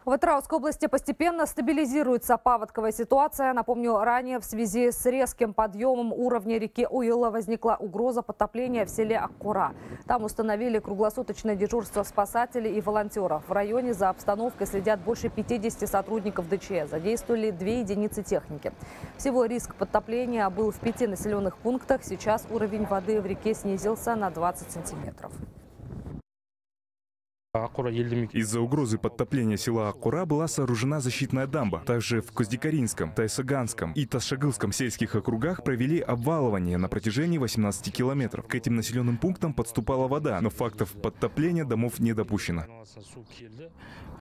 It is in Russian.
В Атырауской области постепенно стабилизируется паводковая ситуация. Напомню, ранее в связи с резким подъемом уровня реки Уйла возникла угроза подтопления в селе Аккура. Там установили круглосуточное дежурство спасателей и волонтеров. В районе за обстановкой следят больше 50 сотрудников ДЧС. Задействовали 2 единицы техники. Всего риск подтопления был в 5 населенных пунктах. Сейчас уровень воды в реке снизился на 20 сантиметров. Из-за угрозы подтопления села Аккура была сооружена защитная дамба. Также в Коздикаринском, Тайсаганском и Тасшагылском сельских округах провели обвалывание на протяжении 18 километров. К этим населенным пунктам подступала вода, но фактов подтопления домов не допущено.